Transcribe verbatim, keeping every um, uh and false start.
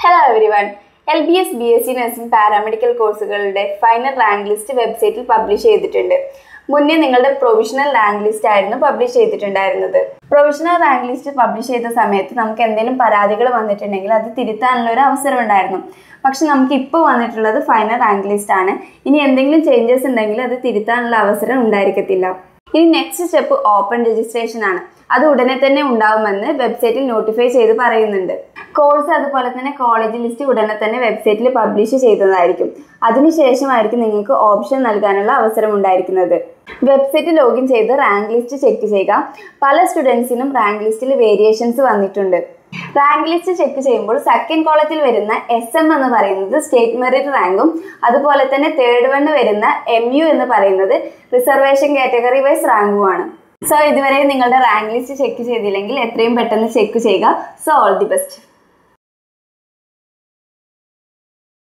Hello everyone. L B S B S c Nursing Paramedical കോഴ്സുകളുടെ final rank list വെബ്സൈറ്റിൽ publish ചെയ്തിട്ടുണ്ട്. മുന്നേ നിങ്ങളുടെ പ്രൊവിഷണൽ റാങ്ക് ലിസ്റ്റ് ആയിരുന്നു പബ്ലിഷ് ചെയ്തിട്ടുണ്ടായിരുന്നത്. പ്രൊവിഷണൽ റാങ്ക് ലിസ്റ്റ് പബ്ലിഷ് ചെയ്ത സമയത്ത് നമുക്ക് എന്തെങ്കിലും പരാതികൾ വന്നിട്ടുണ്ടെങ്കിൽ അത് തിരുത്താനുള്ള ഒരു അവസരം ഉണ്ടായിരുന്നു. പക്ഷെ നമുക്ക് ഇപ്പോൾ വന്നിട്ടുള്ളത് ഫൈനൽ റാങ്ക് ലിസ്റ്റ് ആണ്. ഇനി എന്തെങ്കിലും ചേഞ്ചസ് ഉണ്ടെങ്കിൽ അത് തിരുത്താനുള്ള അവസരം ഉണ്ടായിരിക്കത്തില്ല. ഇനി നെക്സ്റ്റ് സ്റ്റെപ്പ് ഓപ്പൺ രജിസ്ട്രേഷൻ ആണ്. അത് ഉടനെ തന്നെ ഉണ്ടാവുമെന്ന് വെബ്സൈറ്റിൽ നോട്ടിഫൈ ചെയ്ത് പറയുന്നുണ്ട്. കോഴ്സ് അതുപോലെ തന്നെ കോളേജ് ലിസ്റ്റ് ഉടനെ തന്നെ വെബ്സൈറ്റിൽ പബ്ലിഷ് ചെയ്തതായിരിക്കും. അതിനുശേഷമായിരിക്കും നിങ്ങൾക്ക് ഓപ്ഷൻ നൽകാനുള്ള അവസരം ഉണ്ടായിരിക്കുന്നത്. വെബ്സൈറ്റ് ലോഗിൻ ചെയ്ത് റാങ്ക് ലിസ്റ്റ് ചെക്ക് ചെയ്യുക. പല സ്റ്റുഡൻസിനും റാങ്ക് ലിസ്റ്റിൽ വേരിയേഷൻസ് വന്നിട്ടുണ്ട്. റാങ്ക് ലിസ്റ്റ് ചെക്ക് ചെയ്യുമ്പോൾ സെക്കൻഡ് കോളത്തിൽ വരുന്ന എസ് എം എന്ന് പറയുന്നത് സ്റ്റേറ്റ് മെറിറ്റ് റാങ്കും അതുപോലെ തന്നെ തേർഡ് വണ്ണ് വരുന്ന എം യു എന്ന് പറയുന്നത് റിസർവേഷൻ കാറ്റഗറി വൈസ് റാങ്കുമാണ്. സോ ഇതുവരെ നിങ്ങളുടെ റാങ്ക് ലിസ്റ്റ് ചെക്ക് ചെയ്തില്ലെങ്കിൽ എത്രയും പെട്ടെന്ന് ചെക്ക് ചെയ്യുക. So all the best.